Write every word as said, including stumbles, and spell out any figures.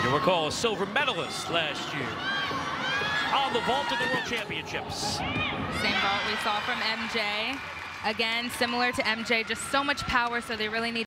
You'll recall a silver medalist last year on the vault of the World Championships. Same vault we saw from M J. Again, similar to M J, just so much power, so they really need